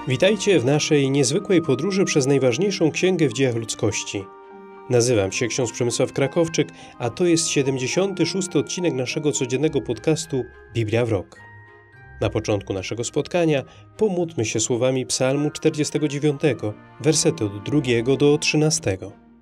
Witajcie w naszej niezwykłej podróży przez najważniejszą księgę w dziejach ludzkości. Nazywam się ksiądz Przemysław Krakowczyk, a to jest 76. odcinek naszego codziennego podcastu Biblia w rok. Na początku naszego spotkania pomódlmy się słowami Psalmu 49, wersety od 2 do 13.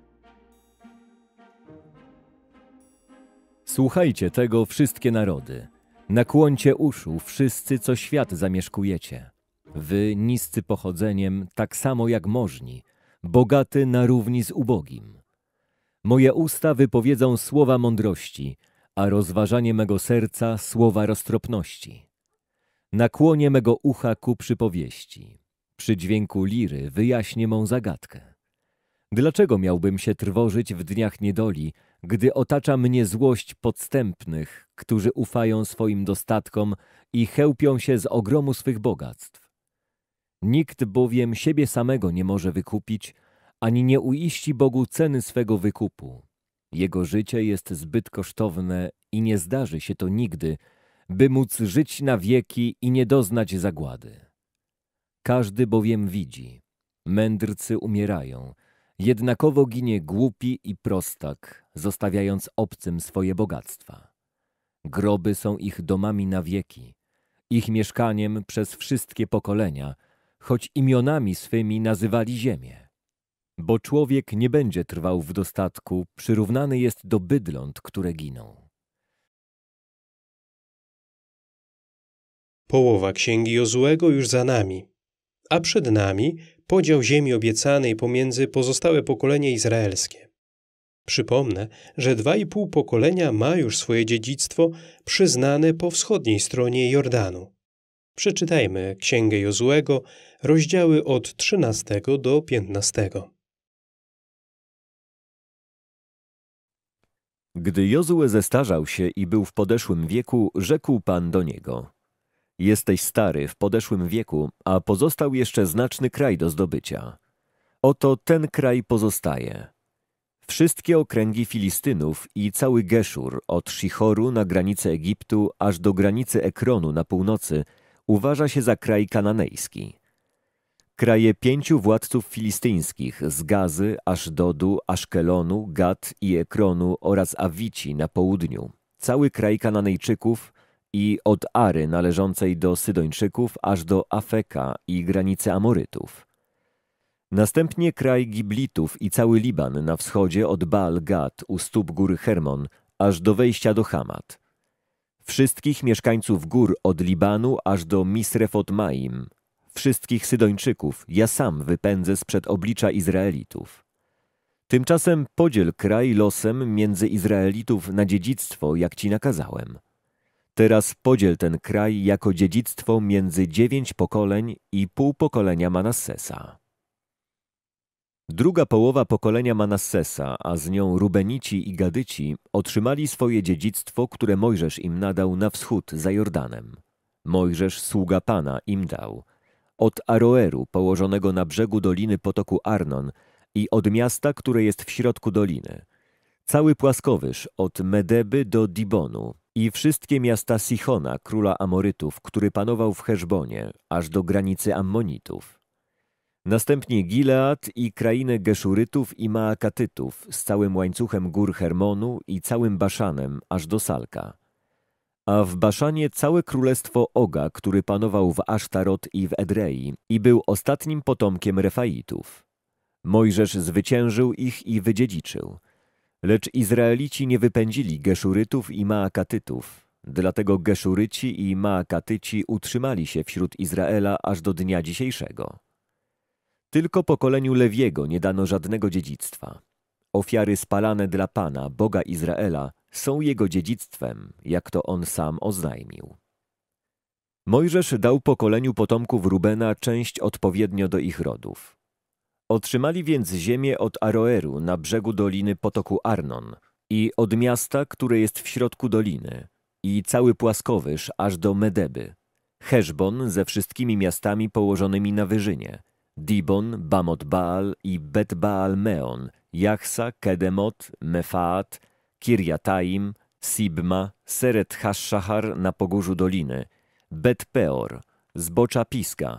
Słuchajcie tego, wszystkie narody. Nakłońcie uszu, wszyscy, co świat zamieszkujecie. Wy, niscy pochodzeniem, tak samo jak możni, bogaty na równi z ubogim. Moje usta wypowiedzą słowa mądrości, a rozważanie mego serca słowa roztropności. Nakłonię mego ucha ku przypowieści. Przy dźwięku liry wyjaśnię mą zagadkę. Dlaczego miałbym się trwożyć w dniach niedoli, gdy otacza mnie złość podstępnych, którzy ufają swoim dostatkom i chełpią się z ogromu swych bogactw? Nikt bowiem siebie samego nie może wykupić, ani nie uiści Bogu ceny swego wykupu. Jego życie jest zbyt kosztowne i nie zdarzy się to nigdy, by móc żyć na wieki i nie doznać zagłady. Każdy bowiem widzi, mędrcy umierają, jednakowo ginie głupi i prostak, zostawiając obcym swoje bogactwa. Groby są ich domami na wieki, ich mieszkaniem przez wszystkie pokolenia, choć imionami swymi nazywali ziemię. Bo człowiek nie będzie trwał w dostatku, przyrównany jest do bydląt, które giną. Połowa księgi Jozuego już za nami, a przed nami podział ziemi obiecanej pomiędzy pozostałe pokolenie izraelskie. Przypomnę, że 2,5 pokolenia ma już swoje dziedzictwo przyznane po wschodniej stronie Jordanu. Przeczytajmy księgę Jozuego, rozdziały od 13 do 15. Gdy Jozue zestarzał się i był w podeszłym wieku, rzekł Pan do niego: Jesteś stary w podeszłym wieku, a pozostał jeszcze znaczny kraj do zdobycia. Oto ten kraj pozostaje. Wszystkie okręgi Filistynów i cały Geszur, od Szichoru na granicę Egiptu, aż do granicy Ekronu na północy, uważa się za kraj kananejski. Kraje 5 władców filistyńskich z Gazy, Aszdodu, Aszkelonu, Gat i Ekronu oraz Awici na południu, cały kraj Kananejczyków i od Ary należącej do Sydończyków aż do Afeka i granicy Amorytów. Następnie kraj Giblitów i cały Liban na wschodzie od Baal-Gad u stóp góry Hermon aż do wejścia do Hamat. Wszystkich mieszkańców gór od Libanu aż do Misrefot-Maim, wszystkich Sydończyków ja sam wypędzę sprzed oblicza Izraelitów. Tymczasem podziel kraj losem między Izraelitów na dziedzictwo, jak ci nakazałem. Teraz podziel ten kraj jako dziedzictwo między 9 pokoleń i pół pokolenia Manassesa. Druga połowa pokolenia Manassesa, a z nią Rubenici i Gadyci, otrzymali swoje dziedzictwo, które Mojżesz im nadał na wschód za Jordanem. Mojżesz, sługa Pana, im dał. Od Aroeru, położonego na brzegu doliny potoku Arnon i od miasta, które jest w środku doliny. Cały płaskowyż od Medeby do Dibonu i wszystkie miasta Sichona, króla Amorytów, który panował w Heszbonie, aż do granicy Ammonitów. Następnie Gilead i krainę Geszurytów i Maakatytów z całym łańcuchem gór Hermonu i całym Baszanem aż do Salka. A w Baszanie całe królestwo Oga, który panował w Asztarot i w Edrei i był ostatnim potomkiem Refaitów. Mojżesz zwyciężył ich i wydziedziczył. Lecz Izraelici nie wypędzili Geszurytów i Maakatytów, dlatego Geszuryci i Maakatyci utrzymali się wśród Izraela aż do dnia dzisiejszego. Tylko pokoleniu Lewiego nie dano żadnego dziedzictwa. Ofiary spalane dla Pana, Boga Izraela, są jego dziedzictwem, jak to on sam oznajmił. Mojżesz dał pokoleniu potomków Rubena część odpowiednio do ich rodów. Otrzymali więc ziemię od Aroeru na brzegu doliny potoku Arnon i od miasta, które jest w środku doliny, i cały płaskowyż aż do Medeby, Heszbon ze wszystkimi miastami położonymi na wyżynie, Dibon, Bamot Baal i Bet Baal Meon, Jachsa, Kedemot, Mefaat, Kirjataim, Sibma, Seret Haszszachar na pogórzu doliny, Bet Peor, zbocza Piska,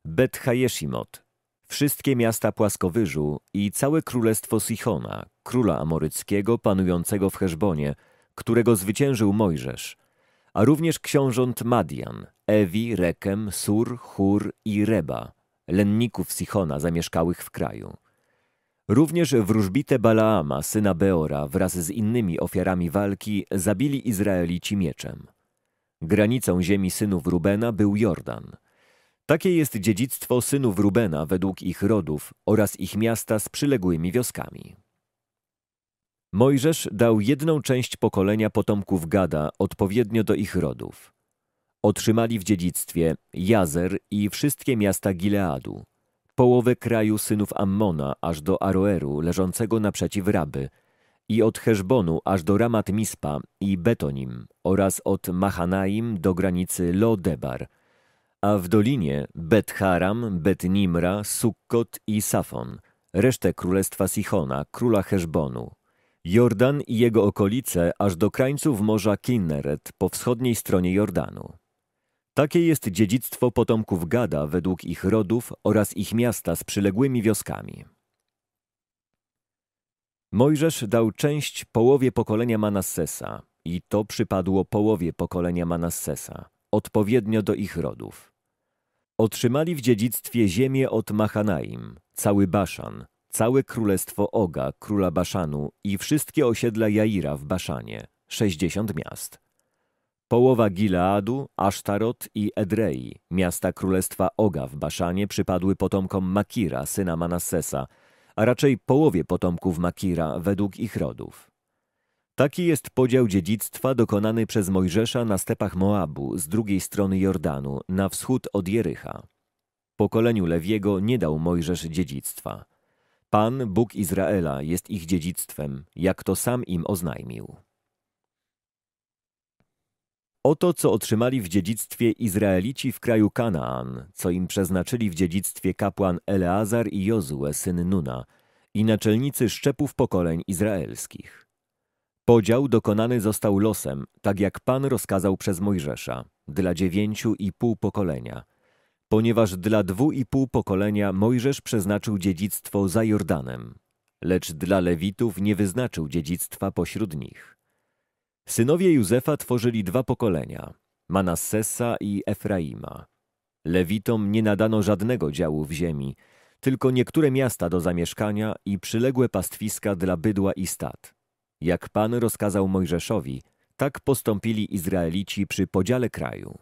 Bet-Hajeszimot, wszystkie miasta Płaskowyżu i całe królestwo Sichona, króla amoryckiego panującego w Heszbonie, którego zwyciężył Mojżesz, a również książąt Madian, Ewi, Rekem, Sur, Hur i Reba, lenników Sichona zamieszkałych w kraju. Również wróżbitę Balaama, syna Beora, wraz z innymi ofiarami walki zabili Izraelici mieczem. Granicą ziemi synów Rubena był Jordan. Takie jest dziedzictwo synów Rubena według ich rodów oraz ich miasta z przyległymi wioskami. Mojżesz dał 1 część pokolenia potomków Gada odpowiednio do ich rodów. Otrzymali w dziedzictwie Jazer i wszystkie miasta Gileadu, połowę kraju synów Ammona aż do Aroeru leżącego naprzeciw Raby i od Heszbonu aż do Ramat Mispa i Betonim oraz od Mahanaim do granicy Lo-Debar, a w dolinie Bet-Haram, Bet-Nimra, Sukkot i Safon, resztę królestwa Sichona, króla Heszbonu, Jordan i jego okolice aż do krańców morza Kinneret po wschodniej stronie Jordanu. Takie jest dziedzictwo potomków Gada według ich rodów oraz ich miasta z przyległymi wioskami. Mojżesz dał część połowie pokolenia Manassesa i to przypadło połowie pokolenia Manassesa, odpowiednio do ich rodów. Otrzymali w dziedzictwie ziemię od Mahanaim, cały Baszan, całe królestwo Oga, króla Baszanu i wszystkie osiedla Jaira w Baszanie, 60 miast. Połowa Gileadu, Asztarot i Edrei, miasta królestwa Oga w Baszanie, przypadły potomkom Makira, syna Manassesa, a raczej połowie potomków Makira według ich rodów. Taki jest podział dziedzictwa dokonany przez Mojżesza na stepach Moabu z drugiej strony Jordanu, na wschód od Jericha. Pokoleniu Lewiego nie dał Mojżesz dziedzictwa. Pan, Bóg Izraela, jest ich dziedzictwem, jak to sam im oznajmił. Oto, co otrzymali w dziedzictwie Izraelici w kraju Kanaan, co im przeznaczyli w dziedzictwie kapłan Eleazar i Jozue, syn Nuna, i naczelnicy szczepów pokoleń izraelskich. Podział dokonany został losem, tak jak Pan rozkazał przez Mojżesza, dla 9,5 pokolenia, ponieważ dla 2,5 pokolenia Mojżesz przeznaczył dziedzictwo za Jordanem, lecz dla Lewitów nie wyznaczył dziedzictwa pośród nich. Synowie Józefa tworzyli 2 pokolenia, Manassesa i Efraima. Lewitom nie nadano żadnego działu w ziemi, tylko niektóre miasta do zamieszkania i przyległe pastwiska dla bydła i stad. Jak Pan rozkazał Mojżeszowi, tak postąpili Izraelici przy podziale kraju.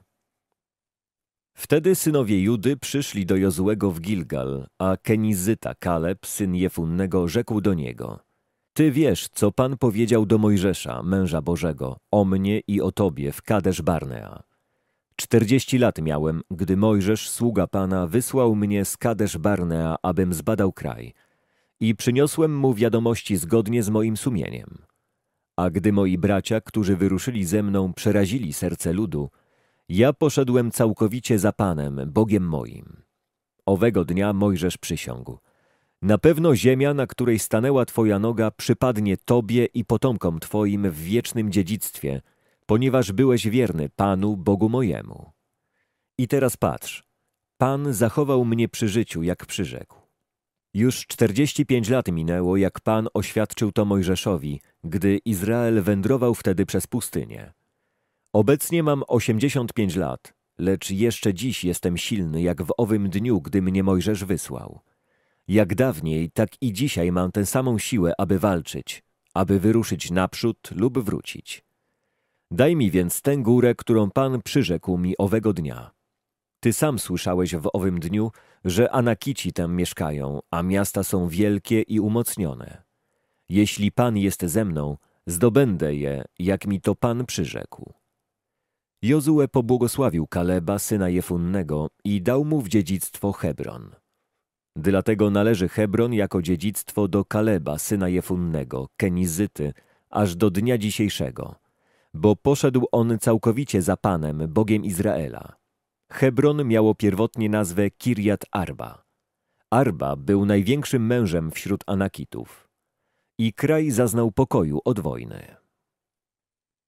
Wtedy synowie Judy przyszli do Jozuego w Gilgal, a Kenizyta Kaleb, syn Jefunnego, rzekł do niego: Ty wiesz, co Pan powiedział do Mojżesza, męża Bożego, o mnie i o tobie w Kadesz Barnea. 40 lat miałem, gdy Mojżesz, sługa Pana, wysłał mnie z Kadesz Barnea, abym zbadał kraj. I przyniosłem mu wiadomości zgodnie z moim sumieniem. A gdy moi bracia, którzy wyruszyli ze mną, przerazili serce ludu, ja poszedłem całkowicie za Panem, Bogiem moim. Owego dnia Mojżesz przysiągł: Na pewno ziemia, na której stanęła Twoja noga, przypadnie Tobie i potomkom Twoim w wiecznym dziedzictwie, ponieważ byłeś wierny Panu, Bogu mojemu. I teraz patrz, Pan zachował mnie przy życiu, jak przyrzekł. Już 45 lat minęło, jak Pan oświadczył to Mojżeszowi, gdy Izrael wędrował wtedy przez pustynię. Obecnie mam 85 lat, lecz jeszcze dziś jestem silny, jak w owym dniu, gdy mnie Mojżesz wysłał. Jak dawniej, tak i dzisiaj mam tę samą siłę, aby walczyć, aby wyruszyć naprzód lub wrócić. Daj mi więc tę górę, którą Pan przyrzekł mi owego dnia. Ty sam słyszałeś w owym dniu, że Anakici tam mieszkają, a miasta są wielkie i umocnione. Jeśli Pan jest ze mną, zdobędę je, jak mi to Pan przyrzekł. Jozue pobłogosławił Kaleba, syna Jefunnego, i dał mu w dziedzictwo Hebron. Dlatego należy Hebron jako dziedzictwo do Kaleba, syna Jefunnego, Kenizyty, aż do dnia dzisiejszego, bo poszedł on całkowicie za Panem, Bogiem Izraela. Hebron miało pierwotnie nazwę Kirjat Arba. Arba był największym mężem wśród Anakitów. I kraj zaznał pokoju od wojny.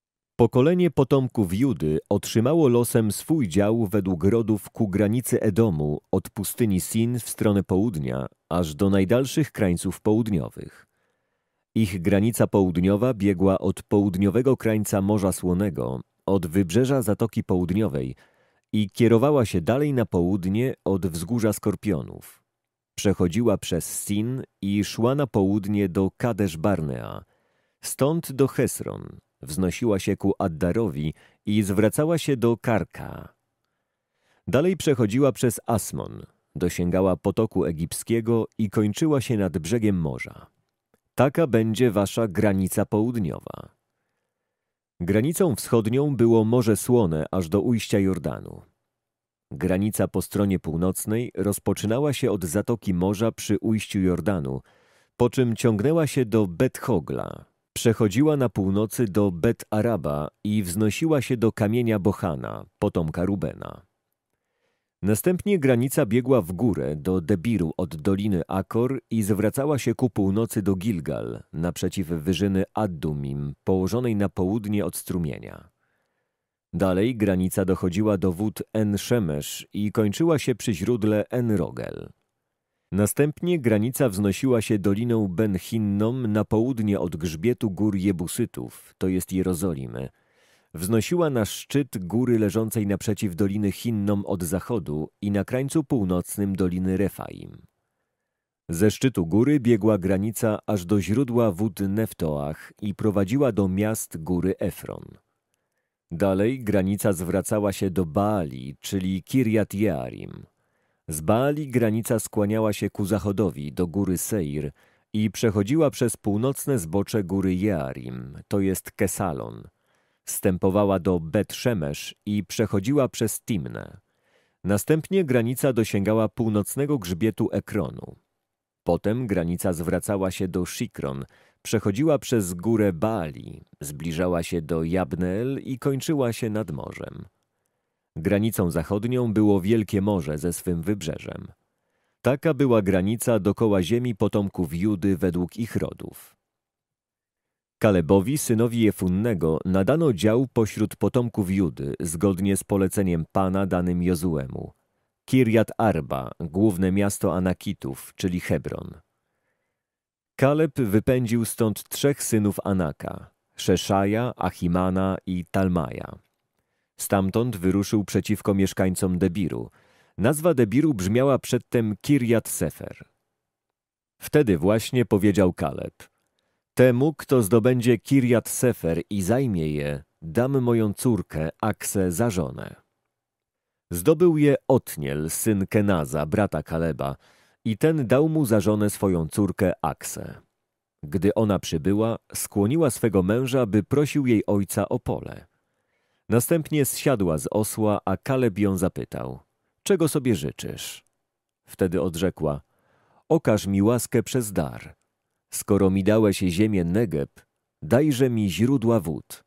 Pokolenie potomków Judy otrzymało losem swój dział według rodów ku granicy Edomu od pustyni Sin w stronę południa, aż do najdalszych krańców południowych. Ich granica południowa biegła od południowego krańca Morza Słonego, od wybrzeża Zatoki Południowej i kierowała się dalej na południe od Wzgórza Skorpionów. Przechodziła przez Sin i szła na południe do Kadesz Barnea, stąd do Hesron, wznosiła się ku Addarowi i zwracała się do Karka. Dalej przechodziła przez Asmon, dosięgała potoku egipskiego i kończyła się nad brzegiem morza. Taka będzie wasza granica południowa. Granicą wschodnią było Morze Słone aż do ujścia Jordanu. Granica po stronie północnej rozpoczynała się od Zatoki Morza przy ujściu Jordanu, po czym ciągnęła się do Bet-Hogla. Przechodziła na północy do Bet-Araba i wznosiła się do kamienia Bochana, potomka Rubena. Następnie granica biegła w górę do Debiru od doliny Akor i zwracała się ku północy do Gilgal, naprzeciw wyżyny Addumim, położonej na południe od strumienia. Dalej granica dochodziła do wód En-Szemesz i kończyła się przy źródle En-Rogel. Następnie granica wznosiła się doliną Ben-Hinnom na południe od grzbietu gór Jebusytów, to jest Jerozolimy. Wznosiła na szczyt góry leżącej naprzeciw doliny Hinnom od zachodu i na krańcu północnym doliny Refaim. Ze szczytu góry biegła granica aż do źródła wód Neftoach i prowadziła do miast góry Efron. Dalej granica zwracała się do Baali, czyli Kirjat Jearim. Z Baali granica skłaniała się ku zachodowi do góry Seir i przechodziła przez północne zbocze góry Jearim, to jest Kesalon. Wstępowała do Bet-Szemesz i przechodziła przez Timnę. Następnie granica dosięgała północnego grzbietu Ekronu. Potem granica zwracała się do Shikron, przechodziła przez górę Baali, zbliżała się do Jabneel i kończyła się nad morzem. Granicą zachodnią było Wielkie Morze ze swym wybrzeżem. Taka była granica dokoła ziemi potomków Judy według ich rodów. Kalebowi, synowi Jefunnego, nadano dział pośród potomków Judy, zgodnie z poleceniem Pana danym Jozuemu. Kirjat Arba, główne miasto Anakitów, czyli Hebron. Kaleb wypędził stąd 3 synów Anaka, Szeszaja, Achimana i Talmaja. Stamtąd wyruszył przeciwko mieszkańcom Debiru. Nazwa Debiru brzmiała przedtem Kirjat Sefer. Wtedy właśnie powiedział Kaleb: temu, kto zdobędzie Kirjat Sefer i zajmie je, dam moją córkę Aksę za żonę. Zdobył je Otniel, syn Kenaza, brata Kaleba, i ten dał mu za żonę swoją córkę Aksę. Gdy ona przybyła, skłoniła swego męża, by prosił jej ojca o pole. Następnie zsiadła z osła, a Kaleb ją zapytał: czego sobie życzysz? Wtedy odrzekła: okaż mi łaskę przez dar. Skoro mi dałeś ziemię Negeb, dajże mi źródła wód.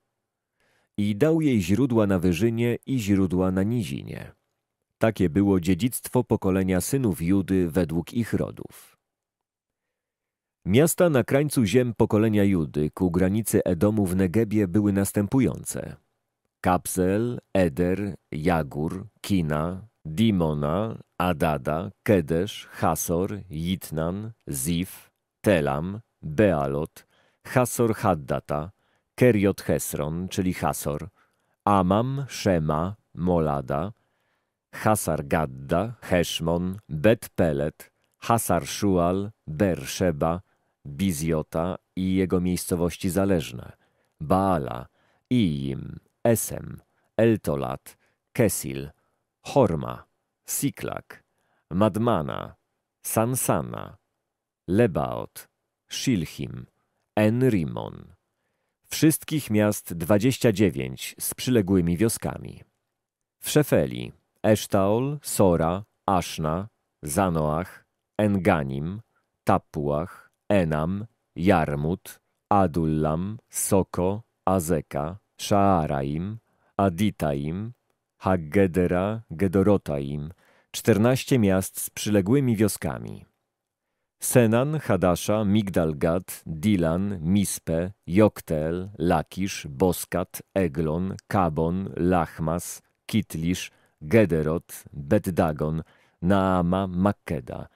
I dał jej źródła na wyżynie i źródła na nizinie. Takie było dziedzictwo pokolenia synów Judy według ich rodów. Miasta na krańcu ziem pokolenia Judy ku granicy Edomu w Negebie były następujące: Kapsel, Eder, Jagur, Kina, Dimona, Adada, Kedesz, Hasor, Jitnan, Zif, Telam, Bealot, Hasor Haddata, Keriot Hesron, czyli Hasor, Amam, Szema, Molada, Hasar Gadda, Heszmon, Bet Pelet, Hasar Szual, Berszeba, Bizjota i jego miejscowości zależne, Baala, Ijim, Esem, Eltolat, Kesil, Horma, Siklak, Madmana, Sansana, Lebaot, Shilchim, En-Rimon. Wszystkich miast 29 z przyległymi wioskami. W Szefeli Esztaol, Sora, Aszna, Zanoach, Enganim, Tappuach, Enam, Jarmut, Adullam, Soko, Azeka, Szaaraim, Aditaim, Haggedera, Gedorotaim, 14 miast z przyległymi wioskami. Senan, Hadasza, Migdal-Gad, Dilan, Mispę, Joktel, Lakisz, Boskat, Eglon, Kabon, Lachmas, Kitlisz, Gederot, Bet-Dagon, Naama, Makkeda.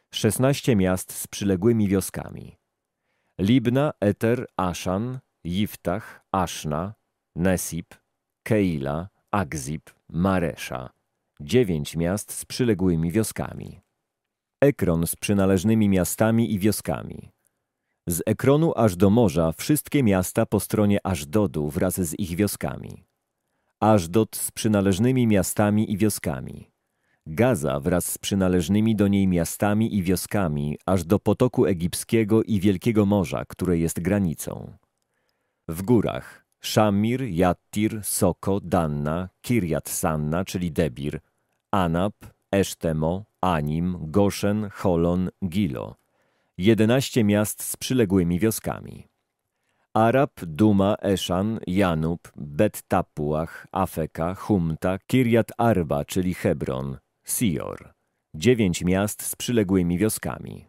16 miast z przyległymi wioskami. Libna, Eter, Aszan, Jiftach, Aszna, Nesip, Keila, Akzib, Maresza. 9 miast z przyległymi wioskami. Ekron z przynależnymi miastami i wioskami. Z Ekronu aż do morza wszystkie miasta po stronie Ażdodu wraz z ich wioskami. Ażdod z przynależnymi miastami i wioskami. Gaza wraz z przynależnymi do niej miastami i wioskami aż do Potoku Egipskiego i Wielkiego Morza, które jest granicą. W górach Szamir, Jattir, Soko, Danna, Kirjat Sanna, czyli Debir, Anab, Esztemo, Anim, Goszen, Holon, Gilo. 11 miast z przyległymi wioskami. Arab, Duma, Eszan, Janub, Bet-Tapuach, Afeka, Humta, Kirjat Arba, czyli Hebron, Sior. 9 miast z przyległymi wioskami.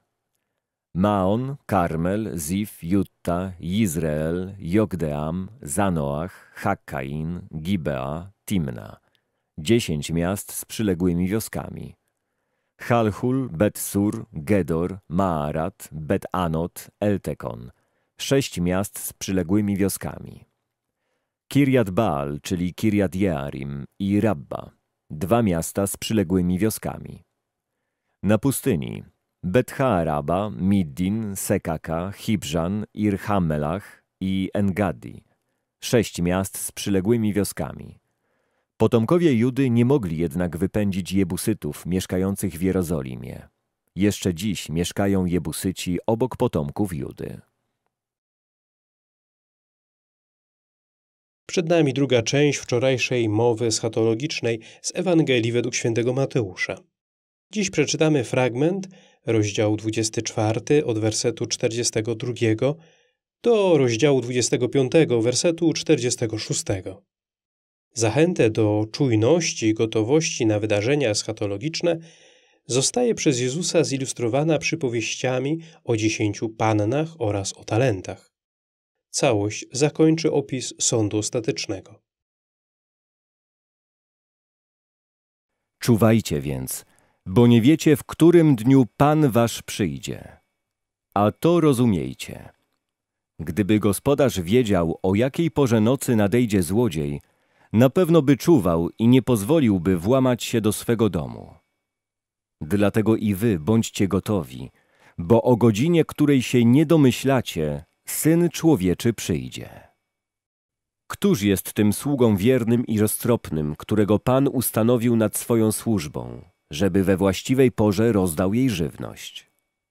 Maon, Karmel, Zif, Jutta, Jizreel, Jokdeam, Zanoach, Hakkain, Gibea, Timna. 10 miast z przyległymi wioskami. Halhul, Bet-Sur, Gedor, Maarat, Bet-Anot, Eltekon. 6 miast z przyległymi wioskami. Kirjat Baal, czyli Kirjat Jearim i Rabba. 2 miasta z przyległymi wioskami. Na pustyni Bet-Haaraba, Middin, Sekaka, Hibżan, Ir-Hamelach i Engadi. 6 miast z przyległymi wioskami. Potomkowie Judy nie mogli jednak wypędzić Jebusytów mieszkających w Jerozolimie. Jeszcze dziś mieszkają Jebusyci obok potomków Judy. Przed nami druga część wczorajszej mowy eschatologicznej z Ewangelii według świętego Mateusza. Dziś przeczytamy fragment, rozdział 24 od wersetu 42 do rozdziału 25, wersetu 46. Zachętę do czujności i gotowości na wydarzenia eschatologiczne zostaje przez Jezusa zilustrowana przypowieściami o 10 pannach oraz o talentach. Całość zakończy opis sądu ostatecznego. Czuwajcie więc, bo nie wiecie, w którym dniu Pan wasz przyjdzie. A to rozumiejcie. Gdyby gospodarz wiedział, o jakiej porze nocy nadejdzie złodziej, na pewno by czuwał i nie pozwoliłby włamać się do swego domu. Dlatego i wy bądźcie gotowi, bo o godzinie, której się nie domyślacie, Syn Człowieczy przyjdzie. Któż jest tym sługą wiernym i roztropnym, którego Pan ustanowił nad swoją służbą, żeby we właściwej porze rozdał jej żywność?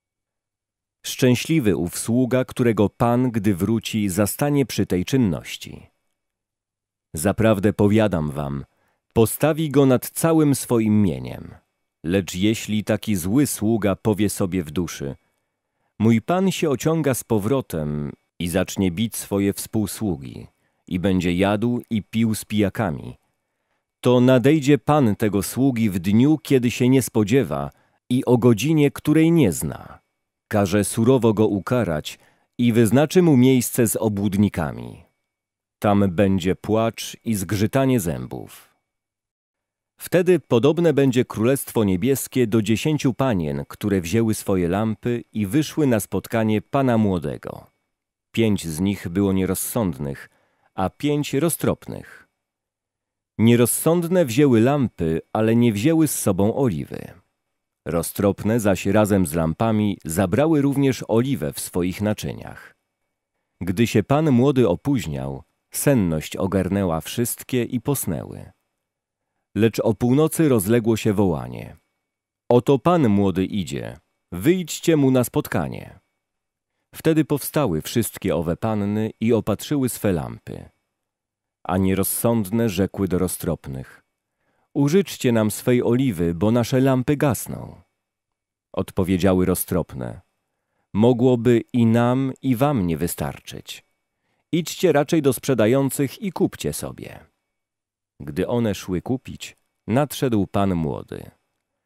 Szczęśliwy ów sługa, którego Pan, gdy wróci, zastanie przy tej czynności. Zaprawdę powiadam wam, postawi go nad całym swoim mieniem. Lecz jeśli taki zły sługa powie sobie w duszy: mój Pan się ociąga z powrotem, i zacznie bić swoje współsługi, i będzie jadł i pił z pijakami, to nadejdzie Pan tego sługi w dniu, kiedy się nie spodziewa i o godzinie, której nie zna. Każe surowo go ukarać i wyznaczy mu miejsce z obłudnikami. Tam będzie płacz i zgrzytanie zębów. Wtedy podobne będzie Królestwo Niebieskie do 10 panien, które wzięły swoje lampy i wyszły na spotkanie Pana Młodego. 5 z nich było nierozsądnych, a 5 roztropnych. Nierozsądne wzięły lampy, ale nie wzięły z sobą oliwy. Roztropne zaś razem z lampami zabrały również oliwę w swoich naczyniach. Gdy się Pan Młody opóźniał, senność ogarnęła wszystkie i posnęły. Lecz o północy rozległo się wołanie: oto Pan Młody idzie, wyjdźcie mu na spotkanie. Wtedy powstały wszystkie owe panny i opatrzyły swe lampy. A nierozsądne rzekły do roztropnych: użyczcie nam swej oliwy, bo nasze lampy gasną. Odpowiedziały roztropne: mogłoby i nam, i wam nie wystarczyć. Idźcie raczej do sprzedających i kupcie sobie. Gdy one szły kupić, nadszedł Pan Młody.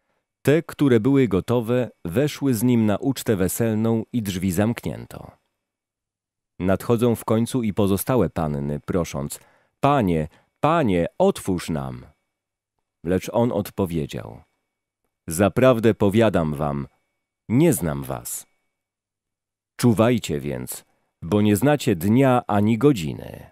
te, które były gotowe, weszły z nim na ucztę weselną i drzwi zamknięto. Nadchodzą w końcu i pozostałe panny, prosząc: Panie, Panie, otwórz nam. Lecz on odpowiedział: Zaprawdę powiadam wam, nie znam was. Czuwajcie więc, bo nie znacie dnia ani godziny.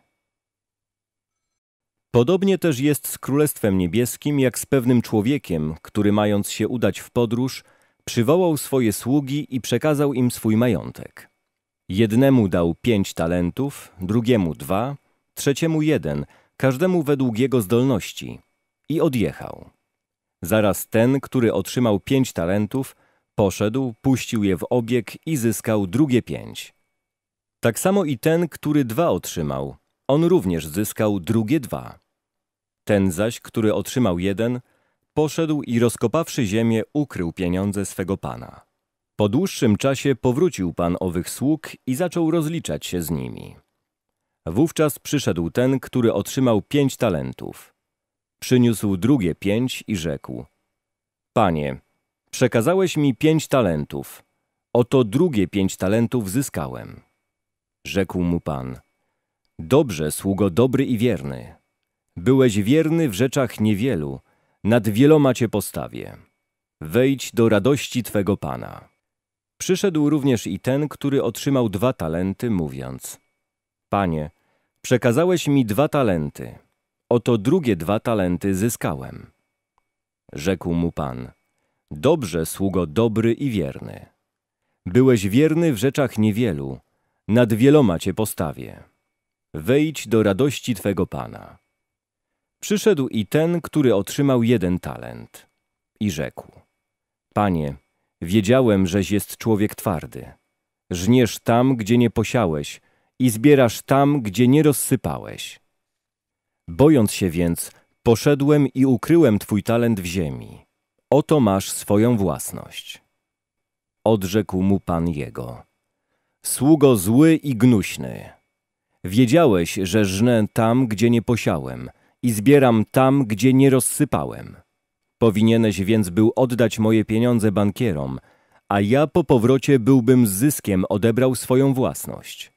Podobnie też jest z Królestwem Niebieskim, jak z pewnym człowiekiem, który mając się udać w podróż, przywołał swoje sługi i przekazał im swój majątek. Jednemu dał 5 talentów, drugiemu 2, trzeciemu 1, każdemu według jego zdolności, i odjechał. Zaraz ten, który otrzymał 5 talentów, poszedł, puścił je w obieg i zyskał drugie 5. Tak samo i ten, który 2 otrzymał, on również zyskał drugie 2. Ten zaś, który otrzymał 1, poszedł i rozkopawszy ziemię, ukrył pieniądze swego pana. Po dłuższym czasie powrócił pan owych sług i zaczął rozliczać się z nimi. Wówczas przyszedł ten, który otrzymał 5 talentów. Przyniósł drugie 5 i rzekł: Panie, przekazałeś mi 5 talentów, oto drugie 5 talentów zyskałem. Rzekł mu pan: Dobrze, sługo dobry i wierny. Byłeś wierny w rzeczach niewielu, nad wieloma cię postawię. Wejdź do radości twego pana. Przyszedł również i ten, który otrzymał 2 talenty, mówiąc: Panie, przekazałeś mi 2 talenty, oto drugie 2 talenty zyskałem. Rzekł mu pan: Dobrze, sługo dobry i wierny. Byłeś wierny w rzeczach niewielu, nad wieloma cię postawię. Wejdź do radości twego pana. Przyszedł i ten, który otrzymał 1 talent i rzekł: Panie, wiedziałem, żeś jest człowiek twardy. Żniesz tam, gdzie nie posiałeś i zbierasz tam, gdzie nie rozsypałeś. Bojąc się więc, poszedłem i ukryłem twój talent w ziemi. Oto masz swoją własność. Odrzekł mu pan jego: Sługo zły i gnuśny. Wiedziałeś, że żnę tam, gdzie nie posiałem i zbieram tam, gdzie nie rozsypałem. Powinieneś więc był oddać moje pieniądze bankierom, a ja po powrocie byłbym z zyskiem odebrał swoją własność.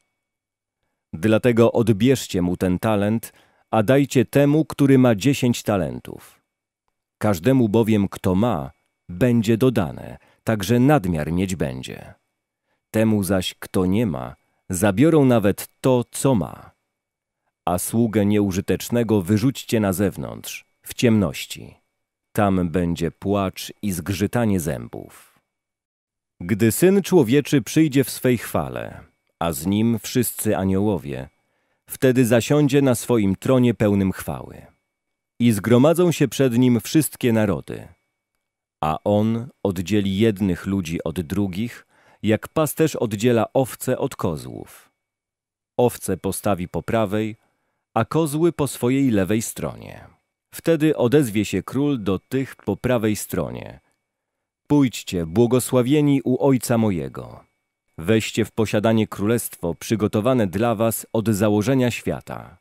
Dlatego odbierzcie mu ten talent, a dajcie temu, który ma 10 talentów. Każdemu bowiem, kto ma, będzie dodane, także nadmiar mieć będzie. Temu zaś, kto nie ma, zabiorą nawet to, co ma. A sługę nieużytecznego wyrzućcie na zewnątrz, w ciemności. Tam będzie płacz i zgrzytanie zębów. Gdy Syn Człowieczy przyjdzie w swej chwale, a z Nim wszyscy aniołowie, wtedy zasiądzie na swoim tronie pełnym chwały. I zgromadzą się przed Nim wszystkie narody. A On oddzieli jednych ludzi od drugich, jak pasterz oddziela owce od kozłów. Owce postawi po prawej, a kozły po swojej lewej stronie. Wtedy odezwie się król do tych po prawej stronie: Pójdźcie, błogosławieni u Ojca mojego. Weźcie w posiadanie królestwo przygotowane dla was od założenia świata.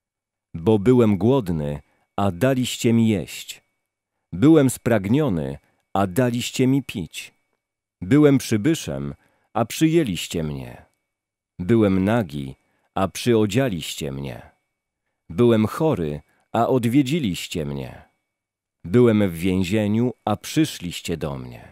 Bo byłem głodny, a daliście mi jeść. Byłem spragniony, a daliście mi pić. Byłem przybyszem, a przyjęliście mnie. Byłem nagi, a przyodzialiście mnie. Byłem chory, a odwiedziliście mnie. Byłem w więzieniu, a przyszliście do mnie.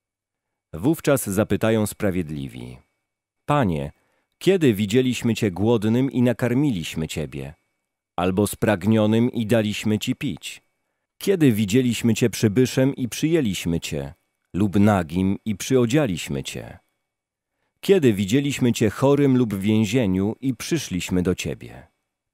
Wówczas zapytają sprawiedliwi: Panie, kiedy widzieliśmy Cię głodnym i nakarmiliśmy Ciebie? Albo spragnionym i daliśmy Ci pić? Kiedy widzieliśmy Cię przybyszem i przyjęliśmy Cię? Lub nagim i przyodzialiśmy Cię? Kiedy widzieliśmy Cię chorym lub w więzieniu i przyszliśmy do Ciebie?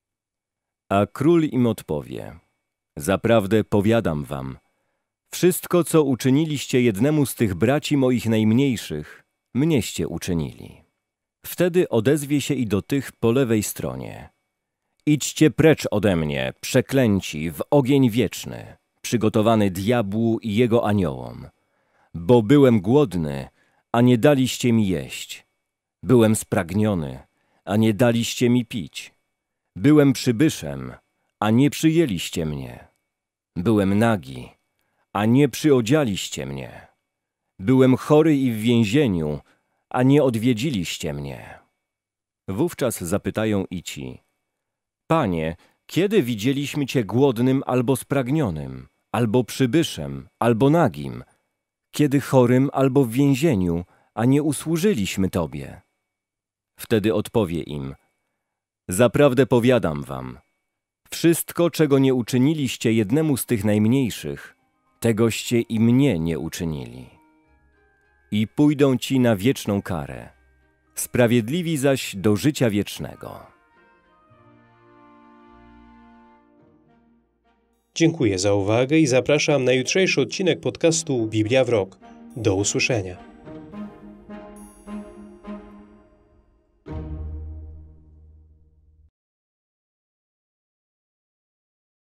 A król im odpowie: Zaprawdę powiadam wam, wszystko, co uczyniliście jednemu z tych braci moich najmniejszych, mnieście uczynili. Wtedy odezwie się i do tych po lewej stronie: Idźcie precz ode mnie, przeklęci, w ogień wieczny, przygotowany diabłu i jego aniołom. Bo byłem głodny, a nie daliście mi jeść. Byłem spragniony, a nie daliście mi pić. Byłem przybyszem, a nie przyjęliście mnie. Byłem nagi, a nie przyodzialiście mnie. Byłem chory i w więzieniu, a nie odwiedziliście mnie. Wówczas zapytają i ci: Panie, kiedy widzieliśmy Cię głodnym albo spragnionym, albo przybyszem, albo nagim? Kiedy chorym albo w więzieniu, a nie usłużyliśmy Tobie? Wtedy odpowie im: Zaprawdę powiadam wam, wszystko, czego nie uczyniliście jednemu z tych najmniejszych, tegoście i mnie nie uczynili. I pójdą ci na wieczną karę, sprawiedliwi zaś do życia wiecznego. Dziękuję za uwagę i zapraszam na jutrzejszy odcinek podcastu Biblia w rok. Do usłyszenia.